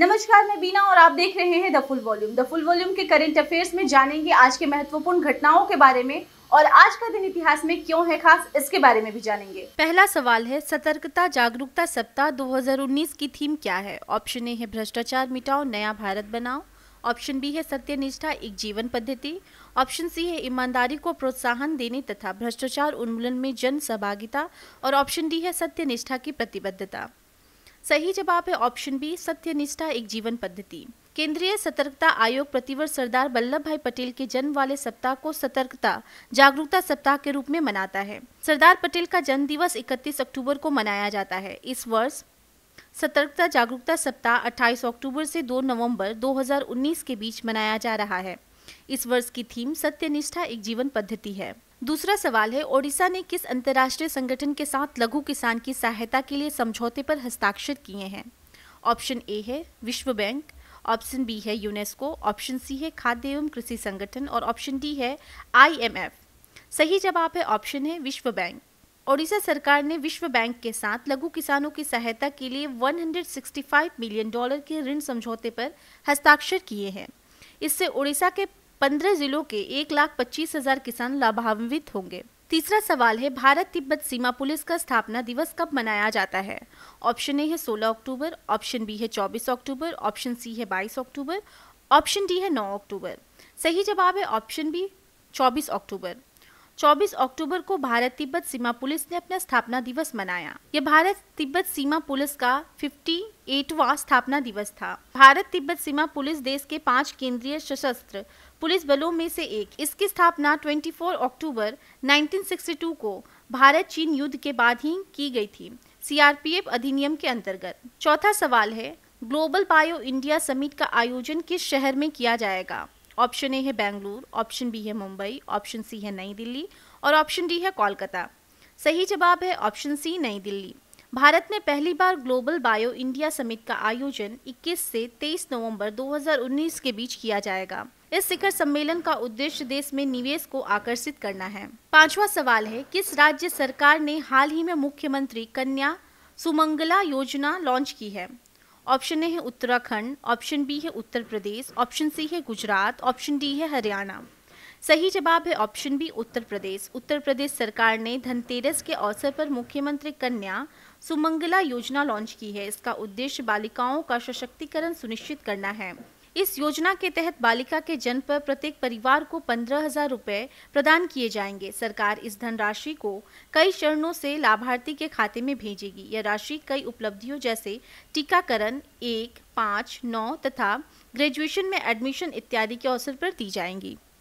नमस्कार, मैं बीना और आप देख रहे हैं the full volume. The full volume के करंट अफेयर्स में जानेंगे आज के महत्वपूर्ण घटनाओं के बारे में और आज का दिन इतिहास में क्यों है खास, इसके बारे में भी जानेंगे। पहला सवाल है, सतर्कता जागरूकता सप्ताह 2019 की थीम क्या है? ऑप्शन ए है भ्रष्टाचार मिटाओ नया भारत बनाओ, ऑप्शन बी है सत्यनिष्ठा एक जीवन पद्धति, ऑप्शन सी है ईमानदारी को प्रोत्साहन देने तथा भ्रष्टाचार उन्मूलन में जन सहभागिता, और ऑप्शन डी है सत्यनिष्ठा की प्रतिबद्धता। सही जवाब है ऑप्शन बी, सत्यनिष्ठा एक जीवन पद्धति। केंद्रीय सतर्कता आयोग प्रतिवर्ष सरदार वल्लभ भाई पटेल के जन्म वाले सप्ताह को सतर्कता जागरूकता सप्ताह के रूप में मनाता है। सरदार पटेल का जन्म दिवस 31 अक्टूबर को मनाया जाता है। इस वर्ष सतर्कता जागरूकता सप्ताह 28 अक्टूबर से 2 नवंबर 2019 के बीच मनाया जा रहा है। इस वर्ष की थीम सत्यनिष्ठा एक जीवन पद्धति है। दूसरा सवाल है, ओडिशा ने किस अंतर्राष्ट्रीय संगठन के साथ लघु किसान की सहायता के लिए समझौते पर हस्ताक्षर किए हैं? ऑप्शन ए है विश्व बैंक, ऑप्शन बी है यूनेस्को, ऑप्शन सी है खाद्य एवं कृषि संगठन, और ऑप्शन डी है IMF। सही जवाब है ऑप्शन है विश्व बैंक। ओडिशा सरकार ने विश्व बैंक के साथ लघु किसानों की सहायता के लिए $165 मिलियन के ऋण समझौते पर हस्ताक्षर किए हैं। इससे ओडिशा के 15 जिलों के 1,25,000 किसान लाभान्वित होंगे। तीसरा सवाल है, भारत तिब्बत सीमा पुलिस का स्थापना दिवस कब मनाया जाता है? ऑप्शन ए है 16 अक्टूबर, ऑप्शन बी है 24 अक्टूबर, ऑप्शन सी है 22 अक्टूबर, ऑप्शन डी है 9 अक्टूबर। सही जवाब है ऑप्शन बी, 24 अक्टूबर। 24 अक्टूबर को भारत तिब्बत सीमा पुलिस ने अपना स्थापना दिवस मनाया। यह भारत तिब्बत सीमा पुलिस का 58वां स्थापना दिवस था। भारत तिब्बत सीमा पुलिस देश के 5 केंद्रीय सशस्त्र पुलिस बलों में से एक। इसकी स्थापना 24 अक्टूबर 1962 को भारत चीन युद्ध के बाद ही की गई थी, CRPF अधिनियम के अंतर्गत। चौथा सवाल है, ग्लोबल बायो इंडिया समिट का आयोजन किस शहर में किया जाएगा? ऑप्शन ए है बेंगलुरु, ऑप्शन बी है मुंबई, ऑप्शन सी है नई दिल्ली, और ऑप्शन डी है कोलकाता। सही जवाब है ऑप्शन सी, नई दिल्ली। भारत में पहली बार ग्लोबल बायो इंडिया समिट का आयोजन 21 से 23 नवंबर 2019 के बीच किया जाएगा। इस शिखर सम्मेलन का उद्देश्य देश में निवेश को आकर्षित करना है। पांचवा सवाल है, किस राज्य सरकार ने हाल ही में मुख्यमंत्री कन्या सुमंगला योजना लॉन्च की है? ऑप्शन ए है उत्तराखंड, ऑप्शन बी है उत्तर प्रदेश, ऑप्शन सी है गुजरात, ऑप्शन डी है हरियाणा। सही जवाब है ऑप्शन बी, उत्तर प्रदेश। उत्तर प्रदेश सरकार ने धनतेरस के अवसर पर मुख्यमंत्री कन्या सुमंगला योजना लॉन्च की है। इसका उद्देश्य बालिकाओं का सशक्तिकरण सुनिश्चित करना है। इस योजना के तहत बालिका के जन्म पर प्रत्येक परिवार को 15,000 रुपए प्रदान किए जाएंगे। सरकार इस धनराशि को कई चरणों से लाभार्थी के खाते में भेजेगी। यह राशि कई उपलब्धियों जैसे टीकाकरण 1, 5, 9 तथा ग्रेजुएशन में एडमिशन इत्यादि के अवसर पर दी जाएंगी।